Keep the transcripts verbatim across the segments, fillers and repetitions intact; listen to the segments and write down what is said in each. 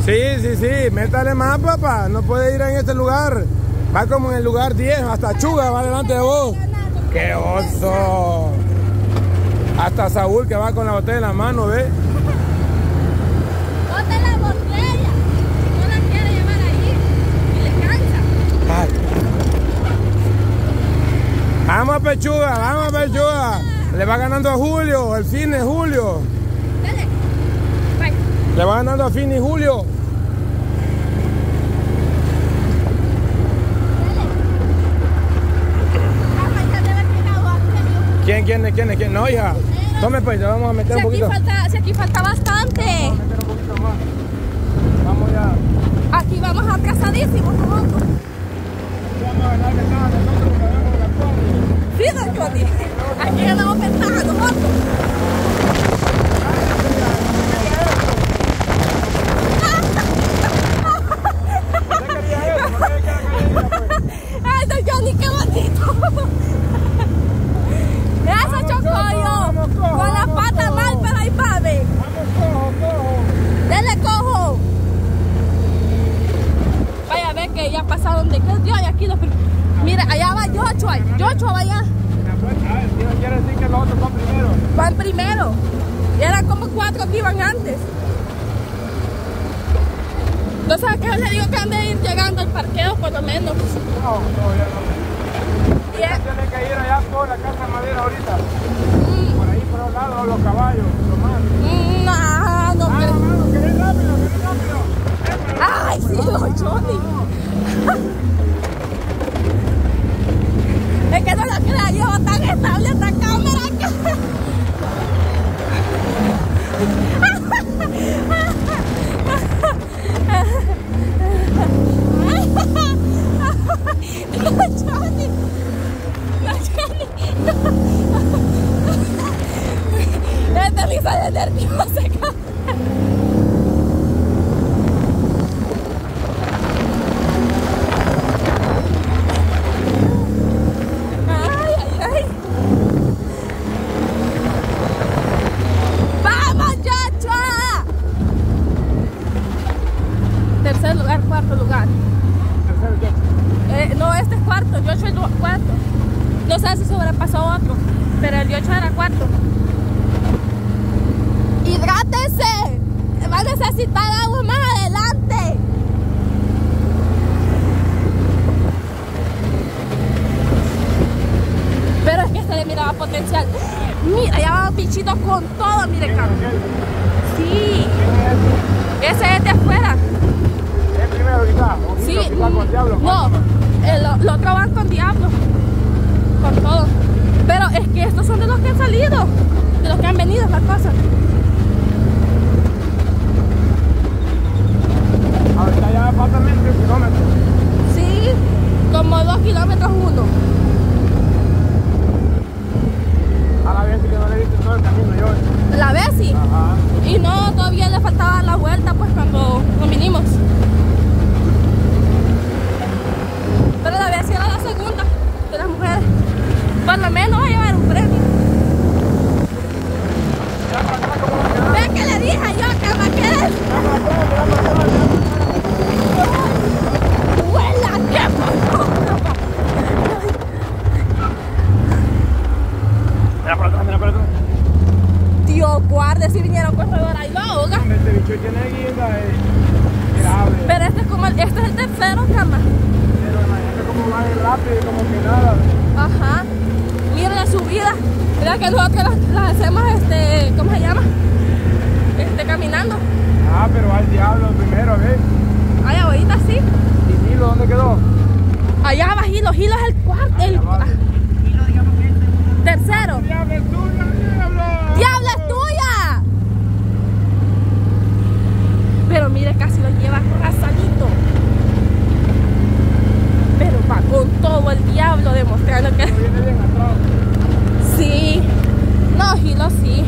Sí, sí, sí, métale más, papá. No puede ir en este lugar. Va como en el lugar diez, hasta Chuga va delante de vos. ¡Qué oso! Hasta Saúl que va con la botella en la mano, ¿ves? Bote la botella. No la quiere llevar ahí y le cansa. Ay. Vamos a Pechuga, vamos a Pechuga. Le va ganando a Julio, el fin de Julio. Dale. Bye. Le va ganando a fin de Julio. ¿Quién, quién, quién, quién? No, hija. Tome pues, ya vamos a meter Si un poquito. aquí falta, si aquí falta bastante. Vamos a meter un poquito más. Vamos ya. Aquí vamos atrasadísimos nosotros. Vamos a ganar ventaja nosotros porque vemos la torre. Sí, don Johnny. Aquí ganamos ventaja nosotros. Ay, don Johnny, qué bonito. Eso, Chocoyo. Con la pata mal, pero ahí va, ve. Vamos, cojo, cojo. Dele, cojo. Vaya a ver que ya pasaron de que Dios y aquí los... Mira, allá va Joshua. Joshua va allá. Quiere decir que los otros van primero. Van primero. Y eran como cuatro que iban antes. Entonces, ¿a qué le digo que han de ir llegando al parqueo por lo menos? No, no, ya no. Yeah. Tiene que ir allá por la casa de madera ahorita. Mm. Por ahí por los lados, los caballos, lo más. Mm, no, no, ah, pero... Vamos, que ven rápido, que ven rápido. Ay, sí, don Johnny. Es que no lo crea yo, tan estable esta cámara que... Johnny. Johnny. Esta risa de nerviosa. Ay, ay, ay. ¡Vamos, Joshua! Tercer lugar, cuarto lugar. Tercero, yo. Eh, no, este es cuarto, Joshua es cuarto. No sé si sobrepasó otro, pero el Joshua era cuarto. ¡Hidrátese! Va a necesitar agua más adelante. Pero es que se le miraba potencial. Mira, ya va bichito con todo, mire, Carlos. Sí. Ese es de afuera. ¿Es primero ahorita? Sí. ¿Va con Diablo? No, el, el otro van con Diablo. Con todo. Pero es que estos son de los que han salido. De los que han venido, es la cosa. Ahorita ya faltan menos de un kilómetro. Sí, como dos kilómetros uno. A la vez que no le viste todo el camino yo. La vez sí. Ajá. Y no, todavía le faltaba la vuelta pues cuando, cuando vinimos. Pero la vez sí era la segunda de las mujeres. Por lo menos va a llevar un premio. ¿Ves que le dije yo que me quedé? ¡Huela! ¡Qué pasó! Mira por atrás, mira por atrás. Dios guarde si vinieron corredora y lo ahoga. Este bicho tiene guinda, eh. Grave. Pero este es como el, este es el tercero, cama. Pero imagínate cómo va de rápido y como que nada. Ajá. Mira la subida. Mira que nosotros las, las hacemos, este, ¿cómo se llama? Este, caminando. Ah, pero va el Diablo primero, ¿ves? Ay, ahorita sí. ¿Y Hilo dónde quedó? Allá va Hilo. Hilo es el cuarto. El, ah, Hilo, digamos que es el tercero. Diablo es tuya, Diablo. ¡Diablo es tuya! Pero mire, casi lo lleva arrasadito. Pero va con todo el Diablo demostrando que... Viene bien atrás. Sí. No, Hilo sí.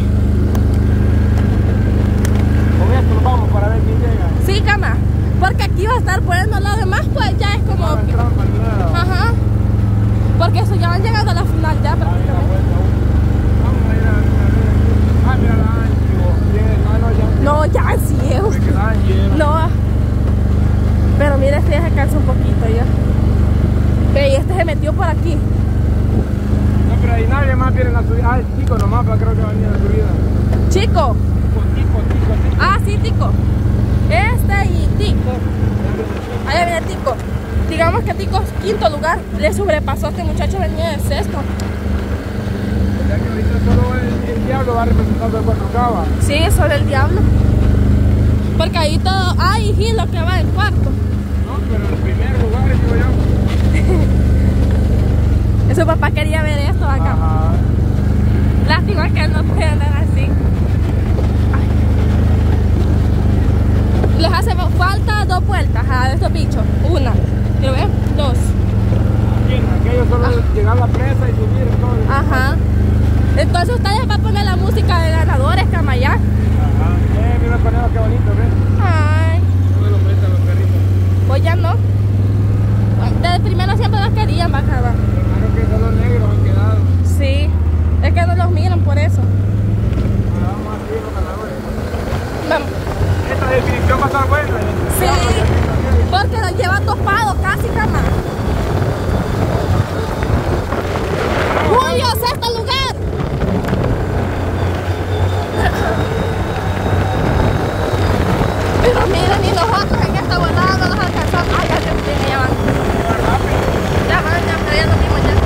Con esto nos vamos para ver quién llega. Sí, cama. Porque aquí va a estar poniendo lo demás, pues ya es como... No, que- trampa, nada. Ajá. Porque eso ya van llegando a la final ya Ahí la prácticamente. vuelta. Vamos a ir a ver. Ah, mira la antigua. Bien, no, no, ya. No, ya en ciego. Me quedaba en hielo. No. Pero mira, este ya se cansa un poquito ya. Ve, y este se metió por aquí. No, pero ahí nadie más viene en la subida. Ah, el Tico nomás, pero creo que va a venir en la subida. Chico. Tico, Tico, Tico. Ah, sí, Tico. Este y Tico. Allá viene Tico. Digamos que Tico es quinto lugar. Le sobrepasó, este muchacho venía de sexto. Ya que ahorita solo el, el diablo va representando el cuatro K. Sí, solo el diablo. Porque ahí todo. Ah, y Gilo que va en cuarto. No, pero en primer lugar, digo yo. Su papá quería ver esto acá. Ajá. Lástima que él no puede andar así. Ay. Les hace falta dos vueltas a estos bichos. Una, ¿lo ven? Dos. Aquello solo Ah. llegar a la presa y subir todo. Ajá. Entonces ustedes van a poner la música de ganadores, Camayá. Ajá. Eh, mira el conejo, qué bonito, ¿ves? Ay, ¿Dónde lo prestan los perritos? pues ya no. Desde primero siempre los querían bajar. Hermano, que son los negros han quedado. Sí, es que no los miran por eso. Ahora vamos a seguir los ganadores. Vamos. Esta definición va a estar buena. ¿eh? Sí, porque los llevan topados casi, cama. Julio, sexto lugar. Pero miren, ni nosotros en esta volada no los alcanzamos. Ay, ya se tiene, ya van. Ya van, ya, pero ya lo vimos ya.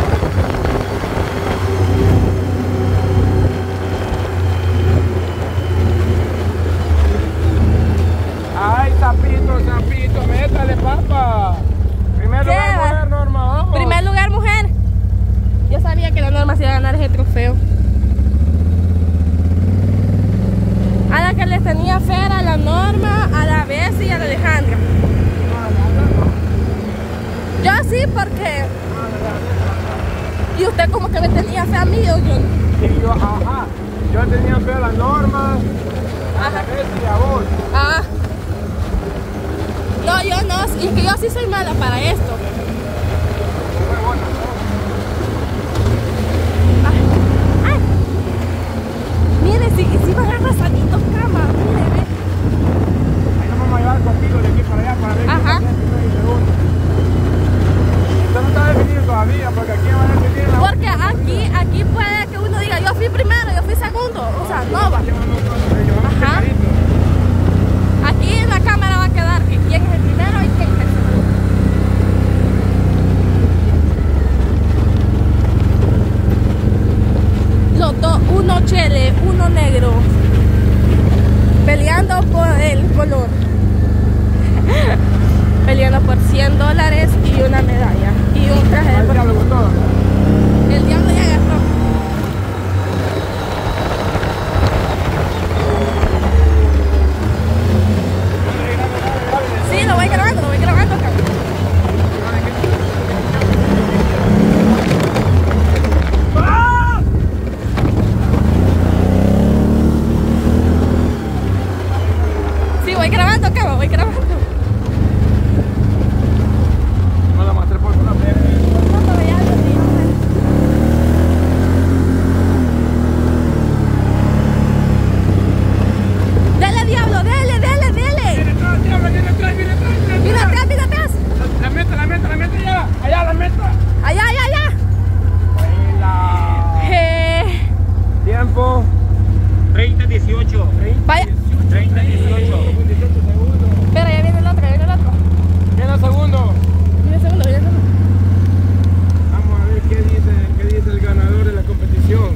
Ay, sapito, sapito, métale, papá. Primer ¿Qué? lugar, mujer, Norma, vamos. Primer lugar, mujer. Yo sabía que la Norma se iba a ganar ese trofeo. A la que les tenía fe era la Norma, a la Bessie y a la Alejandra. Yo sí, porque... Y usted como que me tenía fe a mí, o yo... Y yo, ajá. Yo tenía fe a la Norma, a la Bessie y a vos. Ah. No, yo no, y es que yo sí soy mala para esto. Ay, ay. Mire, si, si van arrasaditos, cama, mire, ve. Ahí nos vamos a llevar contigo de aquí para allá para ver. Ajá. quién es el primero y segundo. Esto no está definido todavía porque aquí van a definir la. Porque aquí, aquí puede que uno diga, yo fui primero, yo fui segundo. O sea, no va. Ajá. Aquí en la cámara va a quedar que quién es el primero y quién es el segundo. Los dos, uno chele, uno negro, peleando por el color. Peleando por cien dólares y una medalla y un traje de Al diablo con todo. El diablo ya agarró. Sí, lo voy grabando, lo voy grabando acá. ¡Ah! Sí, voy grabando acá, voy grabando. No la mostré por una vez. Dele, diablo, dele, dele, dele. Viene atrás, diablo, viene atrás, viene atrás, viene atrás. Mira atrás, mira atrás. La, la meta, la meta, la meta ya. Allá la meta. Allá, allá, allá. Baila. Eh, Tiempo. treinta dieciocho. vaya. treinta dieciocho. dieciocho segundos. Espera, ya viene el otro, ya viene el otro. Viene el segundo. Viene el segundo, viene el segundo. Vamos a ver qué dice, qué dice el ganador de la competición.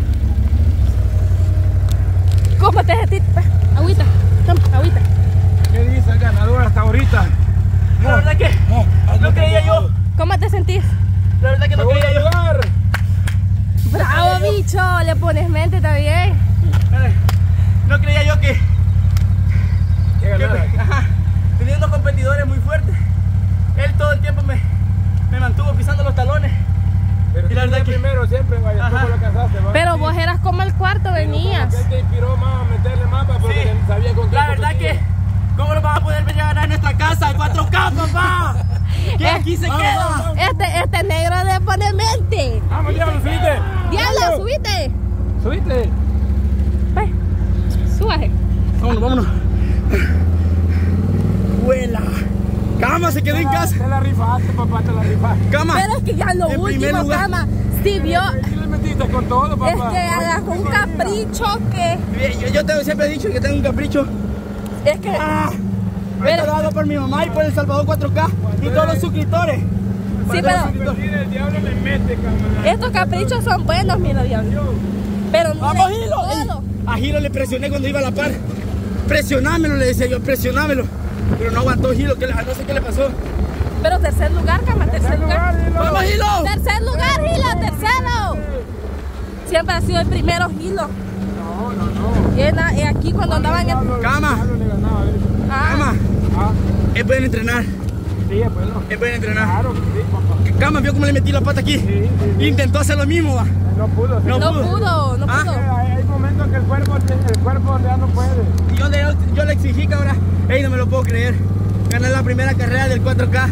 Cómprate ese tip. Agüita, toma, agüita. ¿Qué dice el ganador hasta ahorita? La verdad que no creía yo. ¿Cómo te sentís? La verdad que no Segundo creía yo. lugar. Bravo, bicho, le pones mente, está bien. No creía yo que, ¿Qué que ganara? me- ajá, teniendo competidores muy fuertes, él todo el tiempo me, me mantuvo pisando los talones. Pero Y la tú verdad fuiste que- primero siempre, vaya, tú Ajá. lo alcanzaste, ¿va? Pero vos eras como el cuarto, venías. ¿Qué te inspiró más a meterle mapa? Porque Sí. sabía con qué La verdad competía. que, ¿cómo lo vamos a poder venir a ganar en nuestra casa? cuatro K, papá. Que aquí se Vamos, queda. vamos. Este, este negro le pone mente. Vamos, diablo, subiste. Diablo, subite. Subiste. Ve, súbase. Vámonos, vámonos. Vuela. Cama se quedó en casa. Te la rifaste, papá, te la rifaste. Cama. Pero es que ya lo En primer último, lugar. Cama, sí vio. ¿Qué le metiste con todo, papá? Es que agarró un capricho que. Yo, yo te siempre he dicho que tengo un capricho. Es que. Ah, Pero- esto lo hago por mi mamá y por El Salvador cuatro K y todos los suscriptores. Sí, Para todos los pero suscriptores. El diablo le mete, cámara. estos caprichos son buenos, mira, diablo. Pero mire, ¡Vamos, Gilo! todo. Ey, a Gilo le presioné cuando iba a la par. Presionámelo, le decía yo, presionámelo. Pero no aguantó Gilo, que le- no sé qué le pasó. Pero tercer lugar, Cama, tercer lugar. ¡Vamos, Gilo! Tercer lugar, Gilo, tercero. Siempre ha sido el primero, Gilo. No, no, no. Y en la- y aquí cuando andaban en. Cama. El diablo le ganaba eso. Ah, Cama, Ah, es buen entrenar. sí, es bueno. Es buen entrenar. Claro que sí, papá. Cama, vio cómo le metí la pata aquí. Sí, sí. Intentó hacer lo mismo, va. No pudo. sí. No no pudo. pudo, no Ah. pudo. Hay, hay momentos que el cuerpo, el cuerpo ya no puede. Y yo le, yo le exigí que ahora, ey, no me lo puedo creer. Gané la primera carrera del cuatro K.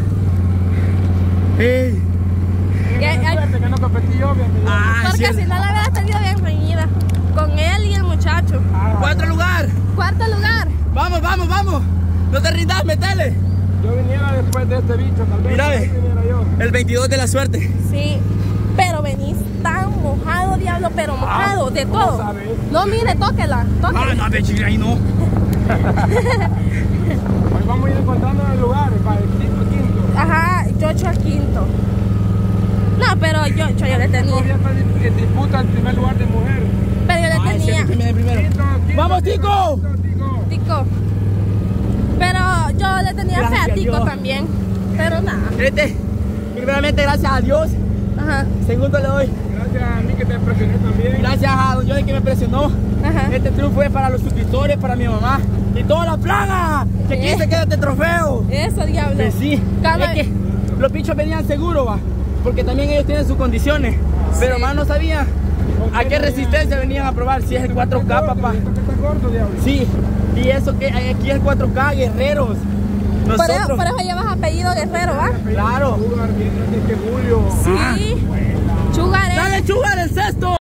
Ey. Que hay- Suerte que no competí yo, bien. bien. Ah, Porque sí. si no la hubieras tenido bien reñida. Con él y el muchacho. Ah, Cuatro lugar. Cuarto lugar. Vamos, vamos, vamos. No te rindas, metele. Yo viniera después de este bicho, tal vez. Mira, por ahí ve. viniera yo. El veintidós de la suerte. Sí. Pero venís tan mojado, diablo, pero mojado, de ¿cómo todo. sabes? No, mire, tóquela, Ah, tóquela. no, ve, chica, ahí no. Hoy vamos a ir encontrando los lugares para el quinto, quinto. Ajá, yo ocho al quinto. No, pero yo, yo, yo le tenía. Todavía está en disputa el primer lugar de mujer. Pero yo le Ah, ese es tenía. el que viene primero. Quinto, quinto, ¡Vamos, quinto, Tico! quinto, Tico. Tico. Pero yo le tenía fe Gracias a a Tico Dios. también. Pero nada. Este, primeramente, gracias a Dios. Ajá, Segundo, le doy Gracias a mí que te presioné también. gracias a Don Johnny que me presionó. ajá. Este triunfo es para los suscriptores, para mi mamá y toda la plaga que aquí Eh. se queda este trofeo. Eso, diablo. Que sí, Cada- es que los bichos venían seguros, va, porque también ellos tienen sus condiciones, pero más no sabían a qué resistencia venían a probar, si es el cuatro K, papá. Esto que está corto, diablo. Sí, y eso que aquí es el cuatro K, guerreros. Por eso, Nosotros, por eso llevas apellido Guerrero, ¿va? claro. Jugar bien antes que Julio. Sí. Sugar es. Dale, Sugar, el sexto.